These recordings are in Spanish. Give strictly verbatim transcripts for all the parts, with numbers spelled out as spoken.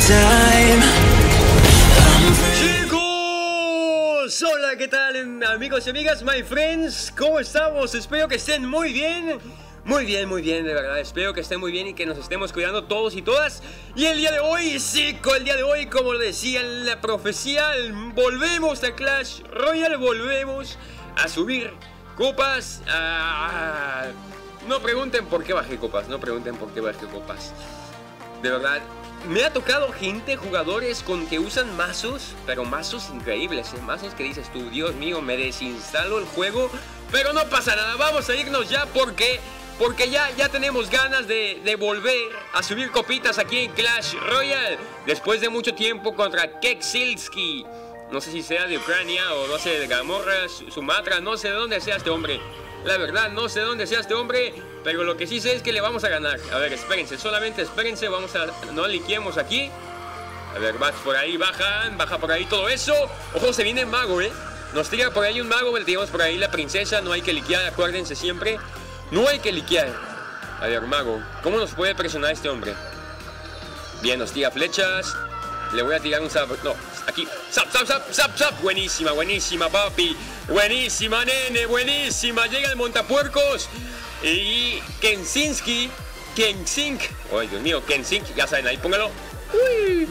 time. Chicos, hola, ¿qué tal, amigos y amigas, my friends? ¿Cómo estamos? Espero que estén muy bien. Muy bien, muy bien, de verdad. Espero que estén muy bien y que nos estemos cuidando todos y todas. Y el día de hoy, sí, el día de hoy, como lo decía en la profecía, volvemos a Clash Royale, volvemos a subir copas. A... No pregunten por qué bajé copas, no pregunten por qué bajé copas. De verdad, me ha tocado gente, jugadores con que usan mazos, pero mazos increíbles, ¿eh? Mazos que dices tú, Dios mío, me desinstalo el juego, pero no pasa nada, vamos a irnos ya porque... Porque ya, ya tenemos ganas de, de volver a subir copitas aquí en Clash Royale. Después de mucho tiempo contra Keksilski. No sé si sea de Ucrania o no sé, de Gamorra, Sumatra, no sé de dónde sea este hombre. La verdad, no sé de dónde sea este hombre, pero lo que sí sé es que le vamos a ganar. A ver, espérense, solamente espérense, vamos a... No liquemos aquí. A ver, vas por ahí, bajan, baja por ahí todo eso. Ojo, se viene el mago, ¿eh? Nos tira por ahí un mago, le tiramos por ahí la princesa. No hay que liquear, acuérdense siempre. No hay que liquear. A ver, mago, ¿cómo nos puede presionar este hombre? Bien, nos tira flechas. Le voy a tirar un zap. No, aquí. Zap, zap, zap, zap, zap. Buenísima, buenísima, papi. Buenísima, nene, buenísima. Llega el montapuercos. Y Kensinski. Kensink. Ay, Dios mío, Kensink. Ya saben, ahí póngalo. Uy.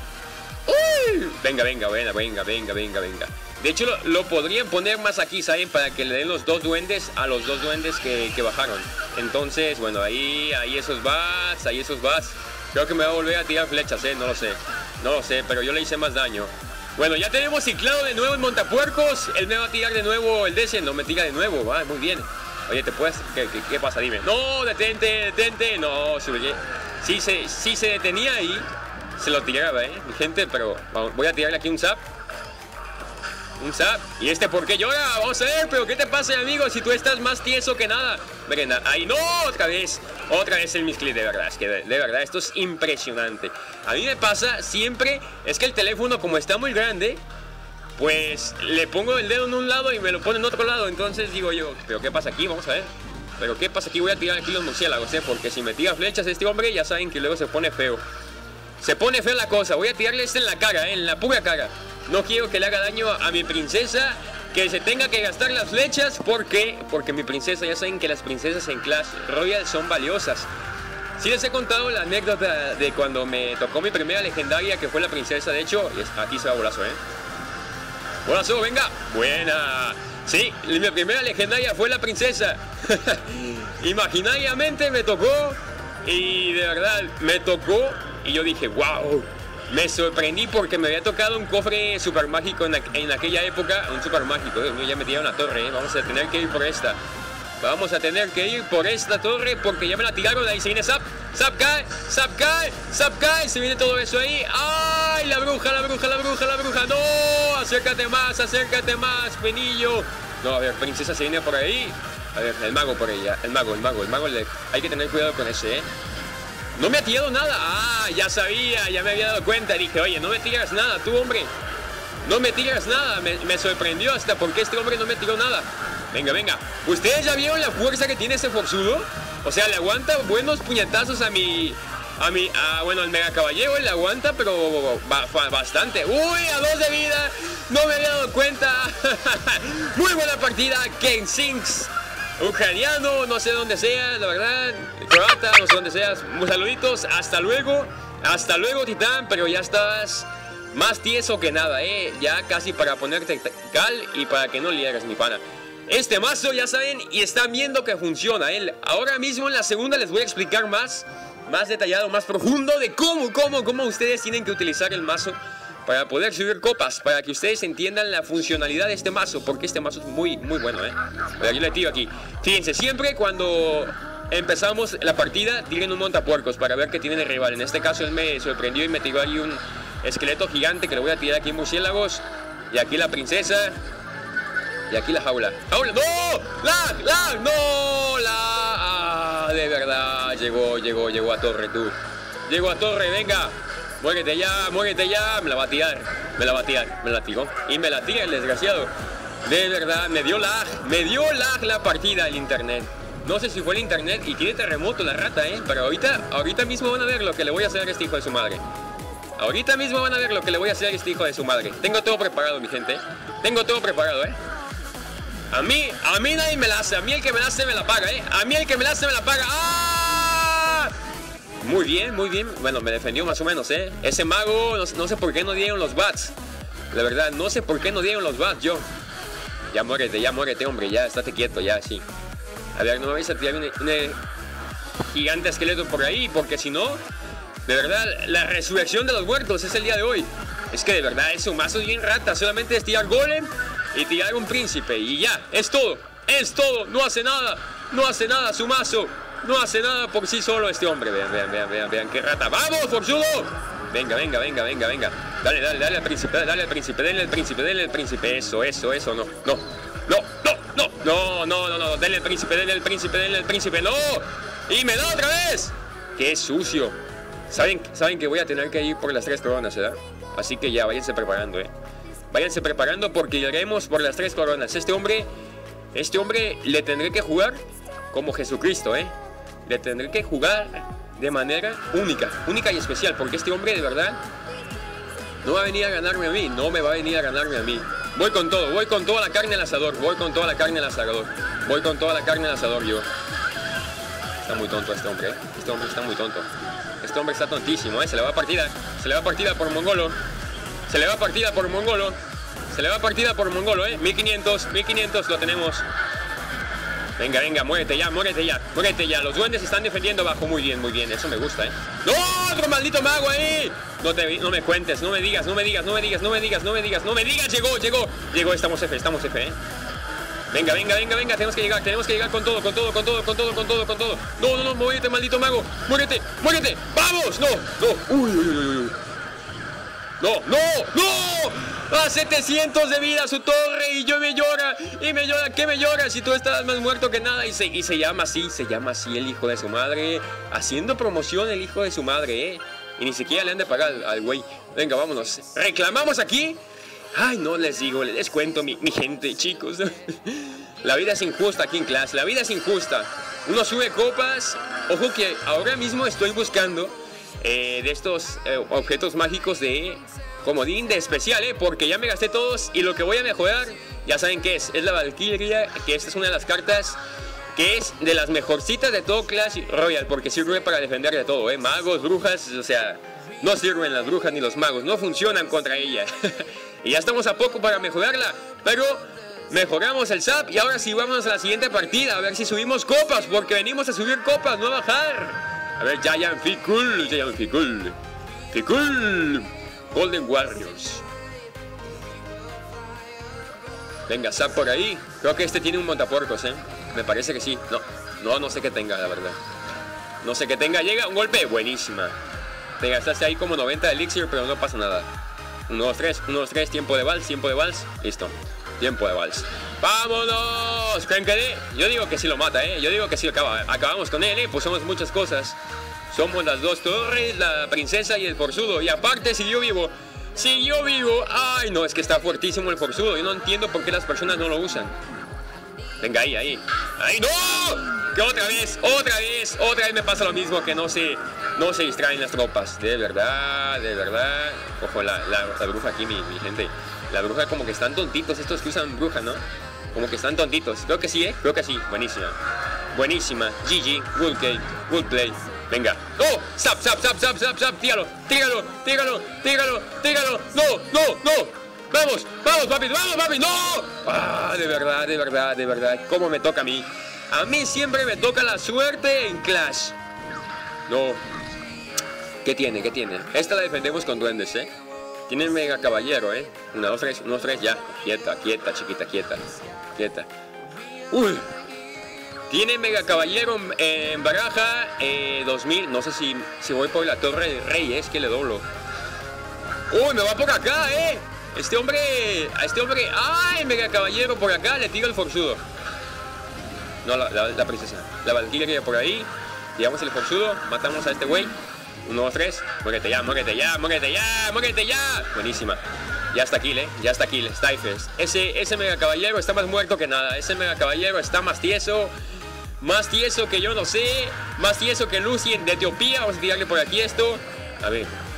Uy. Venga, venga, venga, venga, venga, venga, venga. De hecho, lo, lo podrían poner más aquí, ¿saben? Para que le den los dos duendes a los dos duendes que, que bajaron. Entonces, bueno, ahí, ahí esos bats, ahí esos bats. Creo que me va a volver a tirar flechas, ¿eh? No lo sé. No lo sé, pero yo le hice más daño. Bueno, ya tenemos ciclado de nuevo el montapuercos. Él me va a tirar de nuevo el D S. No me tira de nuevo, va, muy bien. Oye, ¿te puedes? ¿Qué, qué, qué pasa? Dime. No, detente, detente. No, sí se, sí se detenía ahí. Se lo tiraba, ¿eh? Mi gente, pero vamos, voy a tirarle aquí un zap. Un zap. ¿Y este por qué llora? Vamos a ver, pero ¿qué te pasa, amigo? Si tú estás más tieso que nada. Miren, ahí no, otra vez. Otra vez el misclick, de verdad. Es que de, de verdad, esto es impresionante. A mí me pasa siempre, es que el teléfono, como está muy grande, pues le pongo el dedo en un lado y me lo pone en otro lado. Entonces digo yo, ¿pero qué pasa aquí? Vamos a ver. ¿Pero qué pasa aquí? Voy a tirar aquí los murciélagos, ¿eh? Porque si me tira flechas este hombre, ya saben que luego se pone feo. Se pone fea la cosa. Voy a tirarle este en la cara, ¿eh? En la pura cara. No quiero que le haga daño a mi princesa, que se tenga que gastar las flechas. ¿Por qué? Porque mi princesa, ya saben que las princesas en Clash Royale son valiosas. Sí les he contado la anécdota de cuando me tocó mi primera legendaria, que fue la princesa. De hecho, aquí se va bolazo, ¿eh? Bolazo, venga. Buena. Sí, mi primera legendaria fue la princesa. Imaginariamente me tocó. Y de verdad, me tocó. Y yo dije, wow. Me sorprendí porque me había tocado un cofre super mágico en, en aquella época. Un super mágico, Dios mío, ya me tiraron una torre, ¿eh? Vamos a tener que ir por esta. Vamos a tener que ir por esta torre porque ya me la tiraron. Ahí se viene Zap, Zap cae, Zap cae, Zap cae. Se viene todo eso ahí. ¡Ay! La bruja, la bruja, la bruja, la bruja. ¡No! Acércate más, acércate más, penillo. No, a ver, princesa se viene por ahí. A ver, el mago por ella. El mago, el mago, el mago. Le... Hay que tener cuidado con ese, ¿eh? No me ha tirado nada. Ah, ya sabía, ya me había dado cuenta. Dije, oye, no me tiras nada, tú, hombre. No me tiras nada. Me, me sorprendió hasta porque este hombre no me tiró nada. Venga, venga. ¿Ustedes ya vieron la fuerza que tiene ese forzudo? O sea, le aguanta buenos puñetazos a mi... A mi... A, bueno, al mega caballero le aguanta, pero ba, bastante. Uy, a dos de vida. No me había dado cuenta. Muy buena partida, Kensinks. Ucraniano, no sé dónde sea, la verdad. Croata, no sé dónde seas. Muy saluditos, hasta luego. Hasta luego, Titán, pero ya estás más tieso que nada, eh. Ya casi para ponerte cal y para que no lieras, mi pana. Este mazo, ya saben, y están viendo que funciona, eh. Ahora mismo en la segunda les voy a explicar más, más detallado, más profundo de cómo, cómo, cómo ustedes tienen que utilizar el mazo para poder subir copas, para que ustedes entiendan la funcionalidad de este mazo, porque este mazo es muy, muy bueno, ¿eh? Pero yo le tiro aquí. Fíjense, siempre cuando empezamos la partida, tiren un montapuercos para ver qué tiene el rival. En este caso, él me sorprendió y me tiró ahí un esqueleto gigante que le voy a tirar aquí en murciélagos. Y aquí la princesa. Y aquí la jaula. ¡Jaula! ¡No! ¡Lag! ¡Lag! ¡No! ¡La! ¡Ah! De verdad. Llegó, llegó, llegó a torre, tú. Llegó a torre, venga. Muérete ya, muérete ya. Me la va a tirar. Me la va a tirar. Me la tiró. Y me la tira el desgraciado. De verdad, me dio lag. Me dio lag la partida el internet. No sé si fue el internet y tiene terremoto la rata, ¿eh? Pero ahorita, ahorita mismo van a ver lo que le voy a hacer a este hijo de su madre. Ahorita mismo van a ver lo que le voy a hacer a este hijo de su madre. Tengo todo preparado, mi gente. Tengo todo preparado, ¿eh? A mí, a mí nadie me la hace. A mí el que me la hace me la paga, ¿eh? A mí el que me la hace me la paga. ¡Ah! Muy bien, muy bien. Bueno, me defendió más o menos, ¿eh? Ese mago, no, no sé por qué no dieron los bats. La verdad, no sé por qué no dieron los bats, yo. Ya muérete, ya muérete, hombre. Ya, estate quieto, ya, sí. A ver, no me vais a tirar un, un gigante esqueleto por ahí, porque si no, de verdad, la resurrección de los muertos es el día de hoy. Es que de verdad, es un mazo bien rata. Solamente es tirar golem y tirar un príncipe. Y ya, es todo. Es todo. No hace nada. No hace nada su mazo. No hace nada por sí solo este hombre. Vean, vean, vean, vean, vean. ¡Qué rata! ¡Vamos, forzudo! Venga, venga, venga, venga, venga. Dale, dale, dale al príncipe, dale al príncipe, dale al príncipe, dale al príncipe. Eso, eso, eso. No, no, no, no, no, no, no, no, no. Dale al príncipe, dale al príncipe, dale al príncipe. ¡No! ¡Y me da otra vez! ¡Qué sucio! Saben, saben que voy a tener que ir por las tres coronas, ¿verdad? Así que ya, váyanse preparando, ¿eh? Váyanse preparando porque iremos por las tres coronas. Este hombre, este hombre le tendré que jugar como Jesucristo, ¿eh? Le tendré que jugar de manera única, única y especial, porque este hombre de verdad no va a venir a ganarme a mí, no me va a venir a ganarme a mí. Voy con todo, voy con toda la carne al asador, voy con toda la carne al asador, voy con toda la carne al asador yo. Está muy tonto este hombre, ¿eh? Este hombre está muy tonto. Este hombre está tontísimo, ¿eh? Se le va partida, se le va partida por mongolo, se le va partida por mongolo, se le va partida por mongolo, ¿eh? mil quinientos, mil quinientos lo tenemos. Venga, venga, muérete ya, muérete ya, muérete ya. Los duendes están defendiendo abajo. Muy bien, muy bien, eso me gusta, ¿eh? ¡No! ¡Otro maldito mago ahí! No, te, no me cuentes, no me digas, no me digas, no me digas, no me digas, no me digas, no me digas. Llegó, llegó, llegó, estamos F, estamos F, ¿eh? Venga, venga, venga, venga, tenemos que llegar, tenemos que llegar con todo, con todo, con todo, con todo, con todo, con todo. No, no, no, muérete, maldito mago, muérete, muérete, ¡vamos! No, no, uy, uy, uy, uy. No, no, no. A setecientos de vida su torre y yo me llora, y me llora, ¿qué me llora? Si tú estás más muerto que nada. Y se, y se llama así, se llama así el hijo de su madre. Haciendo promoción el hijo de su madre, ¿eh? Y ni siquiera le han de pagar al güey. Venga, vámonos. ¿Reclamamos aquí? Ay, no les digo, les cuento, mi, mi gente, chicos. La vida es injusta aquí en clase, la vida es injusta. Uno sube copas. Ojo que ahora mismo estoy buscando eh, de estos eh, objetos mágicos de comodín de especial, eh, porque ya me gasté todos y lo que voy a mejorar, ya saben qué es, es la Valkyria, que esta es una de las cartas que es de las mejorcitas de todo Clash Royale, porque sirve para defender de todo, eh, magos, brujas, o sea, no sirven las brujas ni los magos, no funcionan contra ella. Y ya estamos a poco para mejorarla, pero mejoramos el S A P y ahora sí vamos a la siguiente partida, a ver si subimos copas, porque venimos a subir copas, no a bajar. A ver, Giant Ficul, Giant Ficul, Ficul. Golden Warriors. Venga, S A P por ahí. Creo que este tiene un montapuercos, ¿eh? Me parece que sí. No, no, no sé qué tenga, la verdad. No sé qué tenga. Llega un golpe. Buenísima. Te gastaste ahí como noventa de elixir, pero no pasa nada. uno, dos, tres. uno, dos, tres. Tiempo de vals. Tiempo de vals. Listo. Tiempo de vals. ¡Vámonos! ¿Creen que de? Yo digo que sí lo mata, ¿eh? Yo digo que sí acaba. Acabamos con él, ¿eh? Pues somos muchas cosas. Somos las dos torres, la princesa y el forzudo. Y aparte, si yo vivo, si yo vivo... Ay, no, es que está fuertísimo el forzudo. Yo no entiendo por qué las personas no lo usan. Venga, ahí, ahí. ¡Ay, no! Que otra vez, otra vez, otra vez me pasa lo mismo. Que no se, no se distraen las tropas. De verdad, de verdad. Ojo, la, la, la bruja aquí, mi, mi gente. La bruja como que están tontitos. Estos que usan bruja, ¿no? Como que están tontitos. Creo que sí, ¿eh? Creo que sí. Buenísima. Buenísima. G G. Good play. Good play. Venga. ¡Oh! ¡Zap, zap, zap, zap, zap, zap! ¡Tíralo! ¡Tíralo! ¡Tíralo! ¡Tíralo! ¡Tíralo! ¡No! ¡No! ¡No! ¡Vamos! ¡Vamos, papi! ¡Vamos, papi! ¡No! ¡Ah! De verdad, de verdad, de verdad. ¿Cómo me toca a mí? A mí siempre me toca la suerte en Clash. No. ¿Qué tiene? ¿Qué tiene? Esta la defendemos con duendes, ¿eh? Tiene mega caballero, ¿eh? Una, dos, tres. Uno, dos, tres. Ya. Quieta, quieta, chiquita, quieta. Quieta. ¡Uy! Tiene mega caballero en baraja eh, dos mil. No sé si, si voy por la torre de rey, es que le doblo. Uy, me va por acá, eh. Este hombre, a este hombre. Ay, mega caballero por acá, le tira el forzudo. No, la, la, la princesa. La Valkyria por ahí. Tiramos el forzudo, matamos a este güey. Uno, dos, tres. Muérete ya, muérete ya, muérete ya, muérete ya. Buenísima. Ya está kill, eh. Ya está kill. Stifles. Ese, ese mega caballero está más muerto que nada. Ese mega caballero está más tieso. Más tieso que yo no sé. Más tieso que Lucien de Etiopía. Vamos a tirarle por aquí esto. A ver.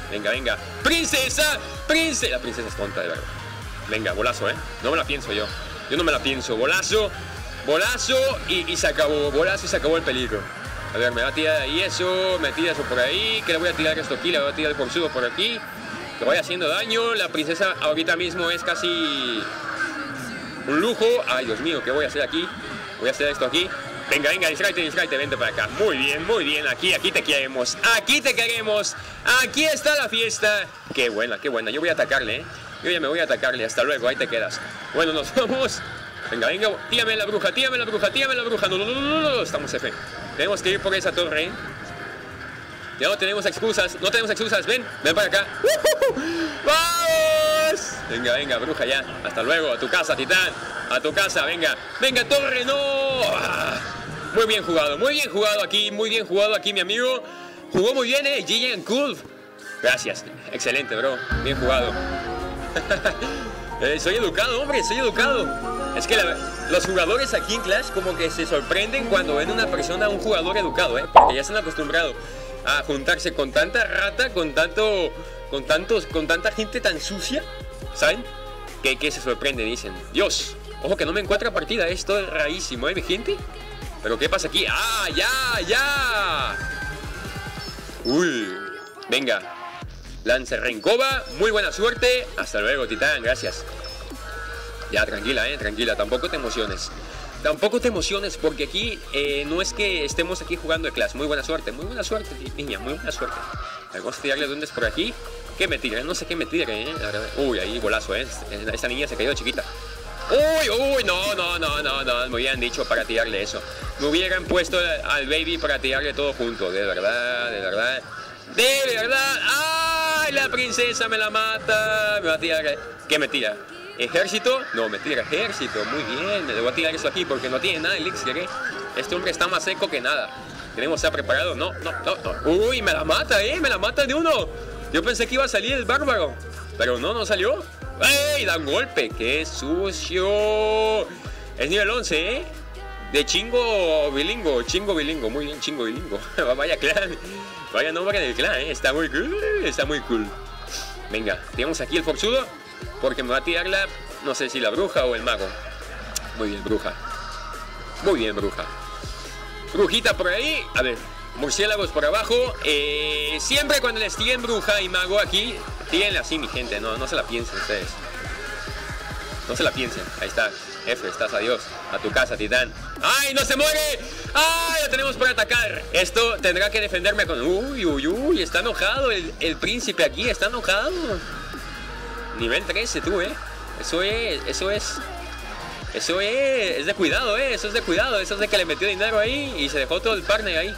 Venga, venga. ¡Princesa! ¡Princesa! La princesa es tonta, de verdad. Venga, golazo, ¿eh? No me la pienso yo. Yo no me la pienso. Golazo, golazo y, y se acabó. Golazo y se acabó el peligro. A ver, me va a tirar ahí eso. Me tira eso por ahí. Que le voy a tirar esto aquí. Le voy a tirar el forzudo por aquí. Que vaya haciendo daño. La princesa ahorita mismo es casi un lujo. Ay, Dios mío, ¿qué voy a hacer aquí? Voy a hacer esto aquí. Venga, venga, distráete, distráete, vente para acá. Muy bien, muy bien, aquí, aquí te queremos. Aquí te queremos. Aquí está la fiesta. Qué buena, qué buena. Yo voy a atacarle, ¿eh? Yo ya me voy a atacarle. Hasta luego, ahí te quedas. Bueno, nos vamos. Venga, venga, tírame la bruja, tírame la bruja, tírame la bruja. No, no, no, no, no, estamos F. Tenemos que ir por esa torre, ¿eh? Ya no tenemos excusas, no tenemos excusas. Ven, ven para acá. ¡Uh! ¡Vamos! Venga, venga, bruja ya. Hasta luego, a tu casa, titán. A tu casa, venga. Venga, torre, no. ¡Ah! Muy bien jugado, muy bien jugado aquí, muy bien jugado aquí, mi amigo. Jugó muy bien, eh, G G and Cool. Gracias, excelente, bro. Bien jugado. eh, soy educado, hombre, soy educado. Es que la, los jugadores aquí en Clash como que se sorprenden cuando ven una persona, un jugador educado, eh, porque ya se han acostumbrado a juntarse con tanta rata, con tanto, con tantos, con tanta gente tan sucia, ¿saben? Que, que se sorprenden, dicen, Dios, ojo que no me encuentra partida, esto es rarísimo, ¿eh, mi gente? ¿Pero qué pasa aquí? ¡Ah, ya, ya! Uy, venga. Lance Rencova, muy buena suerte. Hasta luego, titán, gracias. Ya, tranquila, eh, tranquila, tampoco te emociones. Tampoco te emociones porque aquí eh, no es que estemos aquí jugando de Clash. Muy buena suerte, muy buena suerte, niña, muy buena suerte. Vamos a tirarle duendes por aquí. ¿Qué me tira? No sé qué me tira, eh. Uy, ahí golazo, eh. Esta niña se cayó de chiquita. Uy, uy, no, no, no, no, no, me hubieran dicho para tirarle eso. Me hubieran puesto al baby para tirarle todo junto, de verdad, de verdad. De verdad, ¡ay! La princesa me la mata. Me va a tirar, ¿qué me tira? ¿Ejército? No, me tira ejército, muy bien. Me le voy a tirar eso aquí porque no tiene nada elixir, ¿eh? Este hombre está más seco que nada. ¿Tenemos ya preparado? No, no, no, no. Uy, me la mata, ¿eh? Me la mata de uno. Yo pensé que iba a salir el bárbaro, pero no, no salió. ¡Ey! Da un golpe. ¡Qué sucio! Es nivel once, ¿eh? De chingo bilingo. Chingo bilingo. Muy bien, chingo bilingo. Vaya clan. Vaya nombre del clan, ¿eh? Está muy cool. Está muy cool. Venga, tenemos aquí el forzudo. Porque me va a tirar la... No sé si la bruja o el mago. Muy bien, bruja. Muy bien, bruja. Brujita por ahí. A ver. Murciélagos por abajo. Eh, siempre cuando les tiren bruja y mago aquí, tírenle así, mi gente. No, no se la piensen ustedes. No se la piensen. Ahí está. F, estás, adiós. A tu casa, titán. ¡Ay, no se muere! ¡Ay, lo tenemos para atacar! Esto tendrá que defenderme con... Uy, uy, uy. Está enojado el, el príncipe aquí. Está enojado. Nivel trece, tú, ¿eh? Eso es... Eso es... Eso es... Es de cuidado, ¿eh? Eso es de cuidado. Eso es de que le metió dinero ahí y se dejó todo el partner ahí.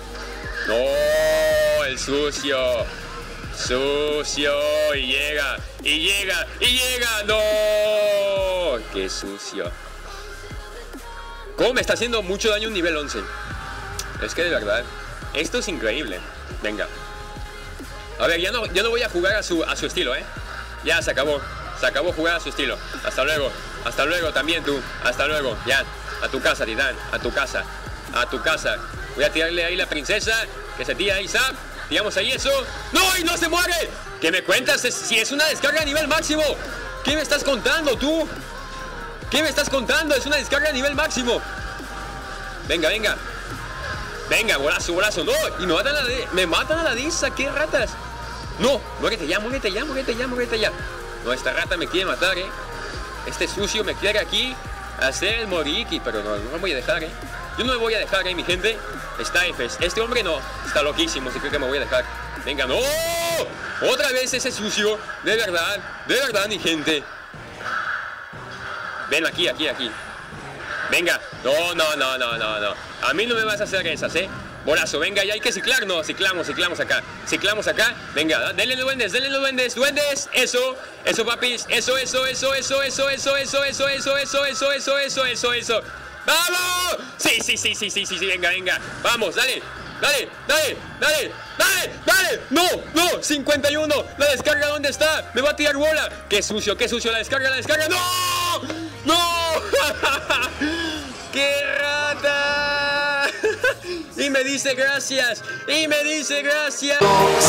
No, el sucio. Sucio. Y llega. Y llega. Y llega. No. Qué sucio. ¿Cómo me está haciendo mucho daño un nivel once? Es que de verdad. Esto es increíble. Venga. A ver, ya no, ya no voy a jugar a su, a su estilo, ¿eh? Ya se acabó. Se acabó jugar a su estilo. Hasta luego. Hasta luego también tú. Hasta luego. Ya. A tu casa, titán. A tu casa. A tu casa. Voy a tirarle ahí la princesa. Que se tira ahí, Zap. Tiramos ahí eso. ¡No! ¡Y no se muere! ¿Qué me cuentas? Es, si es una descarga a nivel máximo. ¿Qué me estás contando tú? ¿Qué me estás contando? Es una descarga a nivel máximo. Venga, venga. Venga, golazo, golazo. ¡No! Y me matan a la, de, me matan a la Disa. ¡Qué ratas! ¡No! ¡Muérete ya, muérete ya, muérete ya, muérete ya! No, esta rata me quiere matar, ¿eh? Este sucio me quiere aquí hacer el moriki. Pero no, no me voy a dejar, ¿eh? Yo no me voy a dejar, ¿eh, mi gente? Está F. Este hombre no. Está loquísimo. Si creo que me voy a dejar. Venga, no. Otra vez ese sucio. De verdad. De verdad, mi gente. Ven aquí, aquí, aquí. Venga. No, no, no, no, no, no. A mí no me vas a hacer esas, ¿eh? Bolazo, venga, ya hay que ciclar. No, ciclamos, ciclamos acá. Ciclamos acá. Venga, denle los duendes, denle los duendes. Duendes. Eso. Eso, papis. Eso, eso, eso, eso, eso, eso, eso, eso, eso, eso, eso, eso, eso, eso, eso. ¡Vamos! Sí, sí, sí, sí, sí, sí, sí, venga, venga. Vamos, dale, dale, dale, dale, dale, dale. No, no, cincuenta y uno. La descarga, ¿dónde está? Me va a tirar bola. Qué sucio, qué sucio la descarga, la descarga. ¡No! ¡No! ¡Qué rata! Y me dice gracias, y me dice gracias.